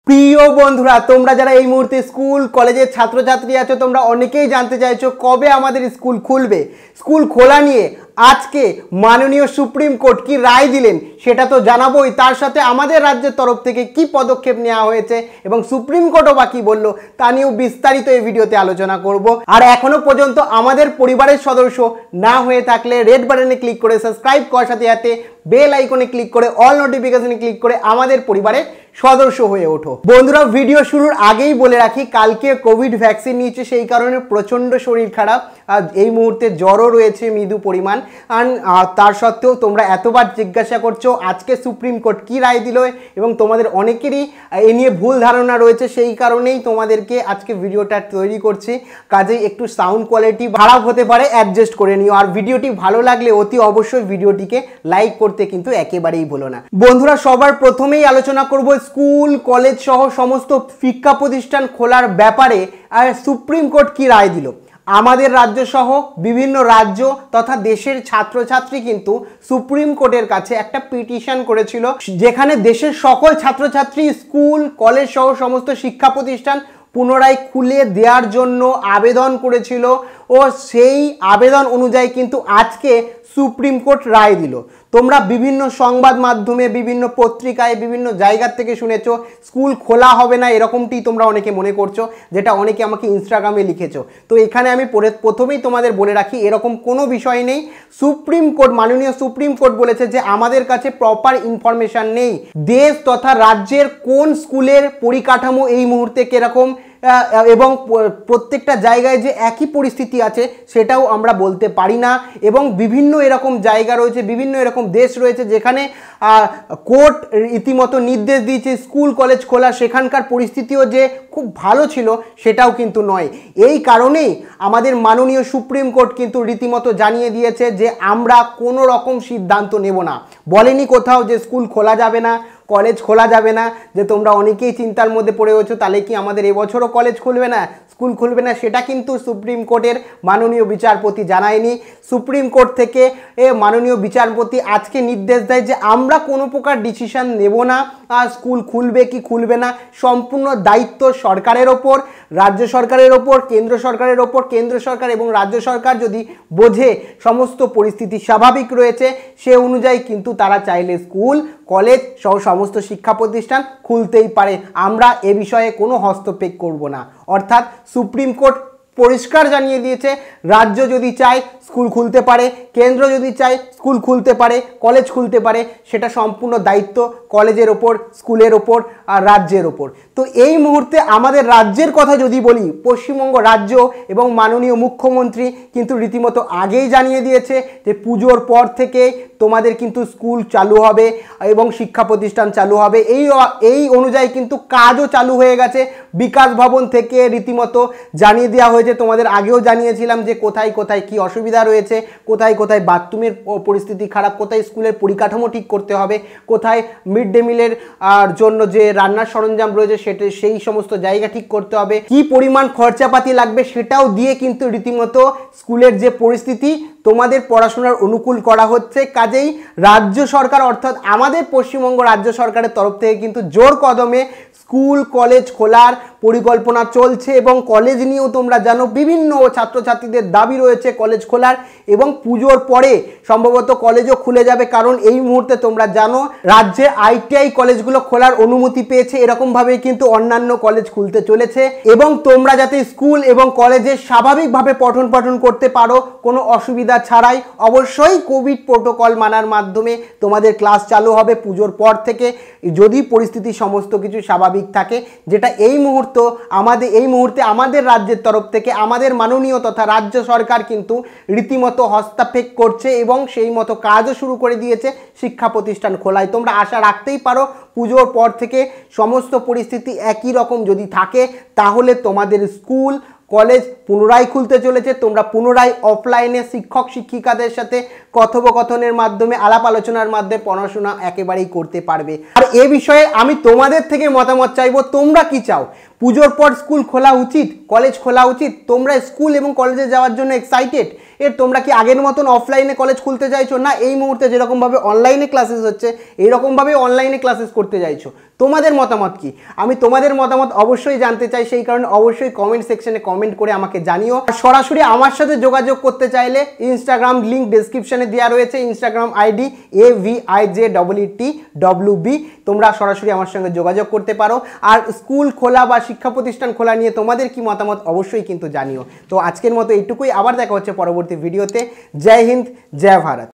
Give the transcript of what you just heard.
প্রিয় বন্ধুরা, তোমরা যারা এই মুহূর্তে স্কুল কলেজের ছাত্রছাত্রী আছো, তোমরা অনেকেই জানতে চাইছো কবে আমাদের স্কুল খুলবে। স্কুল খোলা নিয়ে আজকে মাননীয় সুপ্রিম কোর্ট কি রায় দিলেন সেটা তো জানাবোই, তার সাথে আমাদের রাজ্যের তরফ থেকে কি পদক্ষেপ নেওয়া হয়েছে এবং সুপ্রিম কোর্টও বা কি বললো তা নিয়েও বিস্তারিত এই ভিডিওতে আলোচনা করব। আর এখনো পর্যন্ত আমাদের পরিবারের সদস্য না হয়ে থাকলে রেড বাটনে ক্লিক করে সাবস্ক্রাইব করার সাথে সাথে বেল আইকনে ক্লিক করে অল নোটিফিকেশনে ক্লিক করে আমাদের পরিবারের সদস্য হয়ে ওঠো। বন্ধুরা, ভিডিও শুরুর আগেই বলে রাখি, কালকে কোভিড ভ্যাকসিন নিয়েছে, সেই কারণে প্রচণ্ড শরীর খারাপ আর এই মুহূর্তে জ্বরও রয়েছে মৃদু পরিমাণ। আর তার সত্ত্বেও তোমরা এতবার জিজ্ঞাসা করছো আজকে সুপ্রিম কোর্ট কী রায় দিল এবং তোমাদের অনেকেরই এ নিয়ে ভুল ধারণা রয়েছে, সেই কারণেই তোমাদেরকে আজকে ভিডিওটা তৈরি করছি। কাজেই একটু সাউন্ড কোয়ালিটি খারাপ হতে পারে, অ্যাডজাস্ট করে নিও। আর ভিডিওটি ভালো লাগলে অতি অবশ্যই ভিডিওটিকে লাইক করতে কিন্তু একেবারেই ভুলো না। বন্ধুরা, সবার প্রথমেই আলোচনা করব স্কুল কলেজ সহ সমস্ত শিক্ষা প্রতিষ্ঠান খোলার ব্যাপারে আর সুপ্রিম কোর্ট কি রায় দিল। আমাদের রাজ্য সহ বিভিন্ন রাজ্য তথা দেশের ছাত্রছাত্রী কিন্তু সুপ্রিম কোর্টের কাছে একটা পিটিশন করেছিল, যেখানে দেশের সকল ছাত্রছাত্রী স্কুল কলেজ সহ সমস্ত শিক্ষা প্রতিষ্ঠান পুনরায় খুলে দেওয়ার জন্য আবেদন করেছিল ও সেই আবেদন অনুযায়ী কিন্তু আজকে সুপ্রিম কোর্ট রায় দিল। তোমরা বিভিন্ন সংবাদ মাধ্যমে, বিভিন্ন পত্রিকায়, বিভিন্ন জায়গার থেকে শুনেছো স্কুল খোলা হবে না, এরকমটি তোমরা অনেকে মনে করছো, যেটা অনেকে আমাকে ইনস্টাগ্রামে লিখেছো। তো এখানে আমি প্রথমেই তোমাদের বলে রাখি, এরকম কোনো বিষয় নেই। সুপ্রিম কোর্ট, মাননীয় সুপ্রিম কোর্ট বলেছে যে আমাদের কাছে প্রপার ইনফরমেশন নেই দেশ তথা রাজ্যের কোন স্কুলের পরিকাঠামো এই মুহূর্তে কিরকম এবং প্রত্যেকটা জায়গায় যে একই পরিস্থিতি আছে সেটাও আমরা বলতে পারি না। এবং বিভিন্ন এরকম জায়গা রয়েছে, বিভিন্ন এরকম দেশ রয়েছে যেখানে কোর্ট রীতিমতো নির্দেশ দিয়েছে স্কুল কলেজ খোলা, সেখানকার পরিস্থিতিও যে খুব ভালো ছিল সেটাও কিন্তু নয়। এই কারণেই আমাদের মাননীয় সুপ্রিম কোর্ট কিন্তু রীতিমতো জানিয়ে দিয়েছে যে আমরা কোনো রকম সিদ্ধান্ত নেব না। বলেনি কোথাও যে স্কুল খোলা যাবে না, কলেজ খোলা যাবে না। যে তোমরা অনেকেই চিন্তার মধ্যে পড়ে গেছো তাহলে কি আমাদের এবছরও কলেজ খুলবে না, স্কুল খুলবে না, সেটা কিন্তু সুপ্রিম কোর্টের মাননীয় বিচারপতি জানায়নি। সুপ্রিম কোর্ট থেকে মাননীয় বিচারপতি আজকে নির্দেশ দেয় যে আমরা কোনো প্রকার ডিসিশন নেব না, স্কুল খুলবে কি খুলবে না সম্পূর্ণ দায়িত্ব সরকারের ওপর, রাজ্য সরকারের ওপর, কেন্দ্র সরকারের ওপর। কেন্দ্র সরকার এবং রাজ্য সরকার যদি বোঝে সমস্ত পরিস্থিতি স্বাভাবিক রয়েছে, সে অনুযায়ী কিন্তু তারা চাইলে স্কুল কলেজ সহ সমস্ত শিক্ষা প্রতিষ্ঠান খুলতেই পারে। আমরা এ বিষয়ে কোনো হস্তক্ষেপ করব না। অর্থাৎ সুপ্রিম কোর্ট পরিষ্কার জানিয়ে দিয়েছে রাজ্য যদি চায় স্কুল খুলতে পারে, কেন্দ্র যদি চায় স্কুল খুলতে পারে, কলেজ খুলতে পারে, সেটা সম্পূর্ণ দায়িত্ব কলেজের ওপর, স্কুলের ওপর আর রাজ্যের ওপর। তো এই মুহূর্তে আমাদের রাজ্যের কথা যদি বলি, পশ্চিমবঙ্গ রাজ্য এবং মাননীয় মুখ্যমন্ত্রী কিন্তু রীতিমতো আগেই জানিয়ে দিয়েছে যে পুজোর পর থেকে তোমাদের কিন্তু স্কুল চালু হবে এবং শিক্ষা প্রতিষ্ঠান চালু হবে। এই অনুযায়ী কিন্তু কাজও চালু হয়ে গেছে। বিকাশ ভবন থেকে রীতিমতো জানিয়ে দেওয়া হয়েছে, তোমাদের আগেও জানিয়েছিলাম যে কোথায় কোথায় কি অসুবিধা রয়েছে, কোথায় কোথায় বাথরুমের পরিস্থিতি খারাপ, কোথায় স্কুলের পরিকাঠামো ঠিক করতে হবে, কোথায় মিড ডে মিলের জন্য যে রান্নার সরঞ্জাম রয়েছে সেই সমস্ত জায়গা ঠিক করতে হবে, কি পরিমাণ খরচাপাতি লাগবে সেটাও দিয়ে কিন্তু রীতিমতো স্কুলের যে পরিস্থিতি তোমাদের পড়াশোনার অনুকূল করা হচ্ছে। কাজেই রাজ্য সরকার অর্থাৎ আমাদের পশ্চিমবঙ্গ রাজ্য সরকারের তরফ থেকে কিন্তু জোর কদমে স্কুল কলেজ খোলার পরিকল্পনা চলছে। এবং কলেজ নিয়েও তোমরা জানো বিভিন্ন ছাত্রছাত্রীদের দাবি রয়েছে কলেজ খোলার, এবং পুজোর পরে সম্ভবত কলেজও খুলে যাবে। কারণ এই মুহূর্তে তোমরা জানো রাজ্যে আইটিআই কলেজগুলো খোলার অনুমতি পেয়েছে, এরকমভাবেই কিন্তু অন্যান্য কলেজ খুলতে চলেছে। এবং তোমরা যাতে স্কুল এবং কলেজে স্বাভাবিকভাবে পঠন পাঠন করতে পারো কোনো অসুবিধা ছাড়াই, অবশ্যই কোভিড প্রোটোকল মানার মাধ্যমে তোমাদের ক্লাস চালু হবে পুজোর পর থেকে, যদি পরিস্থিতি সমস্ত কিছু স্বাভাবিক থাকে। যেটা এই মুহূর্তে আমাদের রাজ্যের তরফ থেকে আমাদের মাননীয় তথা রাজ্য সরকার কিন্তু রীতিমতো হস্তক্ষেপ করছে এবং সেই মতো কাজও শুরু করে দিয়েছে শিক্ষা প্রতিষ্ঠান খোলায়। তোমরা আশা রাখতেই পারো পুজোর পর থেকে সমস্ত পরিস্থিতি একই রকম যদি থাকে তাহলে তোমাদের স্কুল কলেজ পুনরায় খুলতে চলেছে। তোমরা পুনরায় অফলাইনে শিক্ষক শিক্ষিকাদের সাথে কথোপকথনের মাধ্যমে, আলাপ আলোচনার মাধ্যমে পড়াশোনা একেবারেই করতে পারবে। আর এ বিষয়ে আমি তোমাদের থেকে মতামত চাইবো, তোমরা কি চাও? পুজোর পর স্কুল খোলা উচিত, কলেজ খোলা উচিত? তোমরা স্কুল এবং কলেজে যাওয়ার জন্য এক্সাইটেড? তোমরা কি আগের মতন অফলাইনে কলেজ খুলতে চাইছো, না এই মুহূর্তে যেরকমভাবে অনলাইনে ক্লাসেস হচ্ছে এইরকমভাবে অনলাইনে ক্লাসেস করতে চাইছো? তোমাদের মতামত কি? আমি তোমাদের মতামত অবশ্যই জানতে চাই, সেই কারণে অবশ্যই কমেন্ট সেকশনে কমেন্ট করে আমাকে জানিও। আর সরাসরি আমার সাথে যোগাযোগ করতে চাইলে ইনস্টাগ্রাম লিঙ্ক ডেসক্রিপশনে দেওয়া রয়েছে, ইনস্টাগ্রাম আইডি AVIJTTWB, তোমরা সরাসরি আমার সঙ্গে যোগাযোগ করতে পারো। আর স্কুল খোলা বা শিক্ষা প্রতিষ্ঠান খোলা নিয়ে তোমাদের কি মতামত অবশ্যই কিন্তু জানিও। তো আজকের মতো এইটুকুই, আবার দেখা হচ্ছে পরবর্তী ভিডিওতে। জয় হিন্দ, জয় ভারত।